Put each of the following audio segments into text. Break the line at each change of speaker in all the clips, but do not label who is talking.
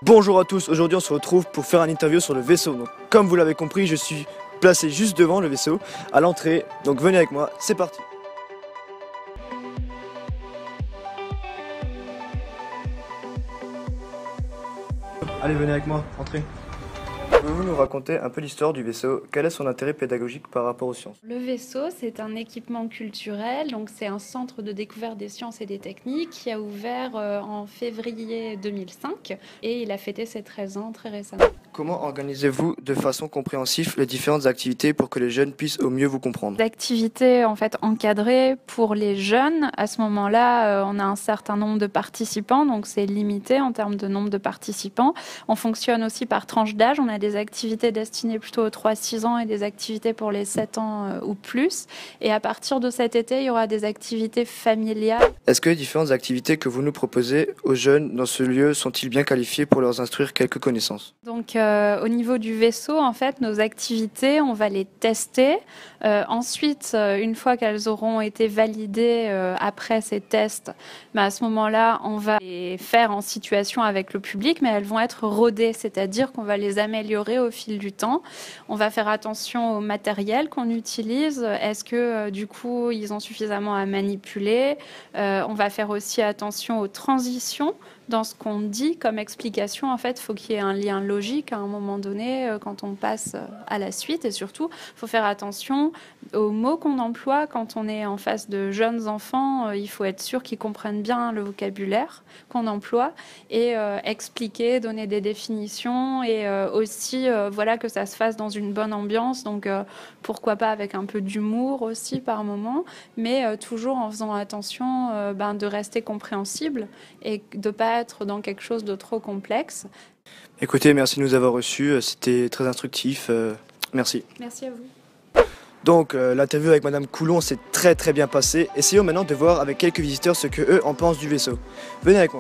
Bonjour à tous, aujourd'hui on se retrouve pour faire un interview sur le vaisseau. Donc, comme vous l'avez compris, je suis placé juste devant le vaisseau, à l'entrée. Donc venez avec moi, c'est parti. Allez, venez avec moi, entrez. Pouvez-vous nous raconter un peu l'histoire du vaisseau? Quel est son intérêt pédagogique par rapport aux sciences?
Le vaisseau, c'est un équipement culturel, donc c'est un centre de découverte des sciences et des techniques qui a ouvert en février 2005 et il a fêté ses 13 ans très récemment.
Comment organisez-vous de façon compréhensive les différentes activités pour que les jeunes puissent au mieux vous comprendre?
D'activités en fait encadrées pour les jeunes. À ce moment-là, on a un certain nombre de participants, donc c'est limité en termes de nombre de participants. On fonctionne aussi par tranche d'âge. On a des activités destinées plutôt aux 3-6 ans et des activités pour les 7 ans ou plus. Et à partir de cet été, il y aura des activités familiales.
Est-ce que les différentes activités que vous nous proposez aux jeunes dans ce lieu sont-ils bien qualifiés pour leur instruire quelques connaissances?
Donc au niveau du vaisseau, en fait, nos activités, on va les tester. Ensuite, une fois qu'elles auront été validées après ces tests, à ce moment-là, on va les faire en situation avec le public, mais elles vont être rodées, c'est-à-dire qu'on va les améliorer au fil du temps. On va faire attention au matériel qu'on utilise. Est-ce que du coup, ils ont suffisamment à manipuler? On va faire aussi attention aux transitions. Dans ce qu'on dit comme explication, en fait, il faut qu'il y ait un lien logique à un moment donné quand on passe à la suite. Et surtout, il faut faire attention aux mots qu'on emploie quand on est en face de jeunes enfants. Il faut être sûr qu'ils comprennent bien le vocabulaire qu'on emploie et expliquer, donner des définitions et aussi voilà, que ça se fasse dans une bonne ambiance. Donc, pourquoi pas avec un peu d'humour aussi par moment, mais toujours en faisant attention de rester compréhensible et de ne pas être dans quelque chose de trop complexe.
Écoutez, merci de nous avoir reçus, c'était très instructif, merci.
Merci à vous.
Donc l'interview avec Madame Coulon s'est très bien passée. Essayons maintenant de voir avec quelques visiteurs ce que eux en pensent du vaisseau. Venez avec moi.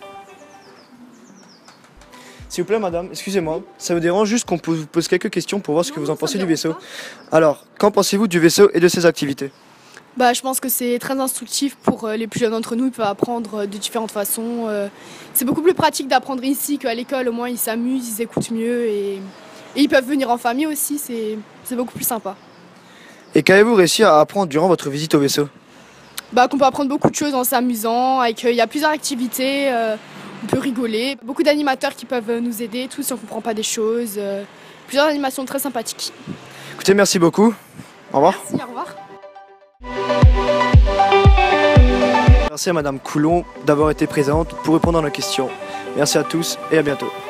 S'il vous plaît madame, excusez-moi, ça vous dérange juste qu'on vous pose quelques questions pour voir ce que vous en pensez du vaisseau? Alors, qu'en pensez-vous du vaisseau et de ses activités?
Je pense que c'est très instructif pour les plus jeunes d'entre nous. Ils peuvent apprendre de différentes façons. C'est beaucoup plus pratique d'apprendre ici qu'à l'école. Au moins, ils s'amusent, ils écoutent mieux et ils peuvent venir en famille aussi. C'est beaucoup plus sympa.
Et qu'avez-vous réussi à apprendre durant votre visite au vaisseau?
Qu'on peut apprendre beaucoup de choses en s'amusant. Il y a plusieurs activités. On peut rigoler. Beaucoup d'animateurs qui peuvent nous aider, tous si on ne comprend pas des choses. Plusieurs animations très sympathiques.
Écoutez, merci beaucoup. Au revoir.
Merci, au revoir.
Merci à Madame Coulon d'avoir été présente pour répondre à nos questions. Merci à tous et à bientôt.